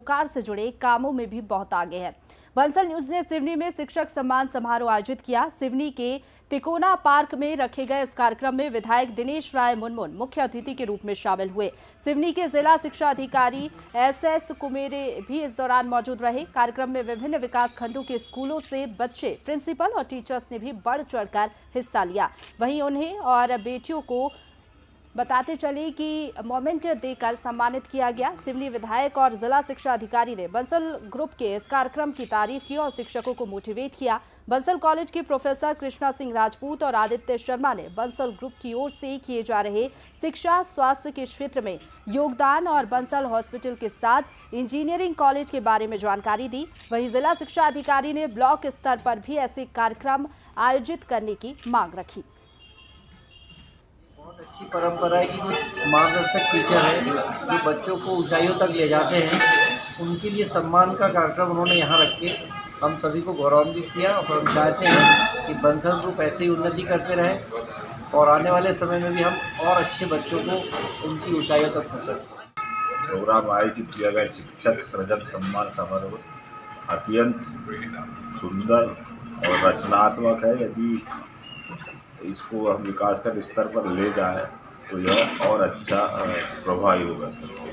परोपकार से जुड़े कामों में भी बहुत आगे है। बंसल न्यूज ने सिवनी में शिक्षक सम्मान समारोह आयोजित किया। सिवनी के तिकोना पार्क में रखे गए इस कार्यक्रम में विधायक दिनेश राय मुनमुन मुख्य अतिथि के रूप में शामिल हुए। सिवनी के जिला शिक्षा अधिकारी SS कुमेरे भी इस दौरान मौजूद रहे। कार्यक्रम में विभिन्न विकास खंडों के स्कूलों से बच्चे, प्रिंसिपल और टीचर्स ने भी बढ़ चढ़कर हिस्सा लिया। वहीं उन्हें और बेटियों को बताते चले कि मोमेंट देकर सम्मानित किया गया। सिवनी विधायक और जिला शिक्षा अधिकारी ने बंसल ग्रुप के इस कार्यक्रम की तारीफ की और शिक्षकों को मोटिवेट किया। बंसल कॉलेज के प्रोफेसर कृष्णा सिंह राजपूत और आदित्य शर्मा ने बंसल ग्रुप की ओर से किए जा रहे शिक्षा स्वास्थ्य के क्षेत्र में योगदान और बंसल हॉस्पिटल के साथ इंजीनियरिंग कॉलेज के बारे में जानकारी दी। वहीं जिला शिक्षा अधिकारी ने ब्लॉक स्तर पर भी ऐसे कार्यक्रम आयोजित करने की मांग रखी। बहुत अच्छी परंपरा है कि जो मार्गदर्शक टीचर है जो बच्चों को ऊंचाइयों तक ले जाते हैं, उनके लिए सम्मान का कार्यक्रम उन्होंने यहाँ रख के हम सभी को गौरवान्वित किया। और हम चाहते हैं कि बंसल ग्रुप ऐसे ही उन्नति करते रहे और आने वाले समय में भी हम और अच्छे बच्चों को उनकी ऊंचाइयों तक पहुँचाएं। प्रोग्राम आयोजित किया गया शिक्षक सृजन सम्मान समारोह अत्यंत सुंदर और रचनात्मक है। यदि इसको हम विकास के स्तर पर ले जाएं तो यह और अच्छा प्रभावी होगा।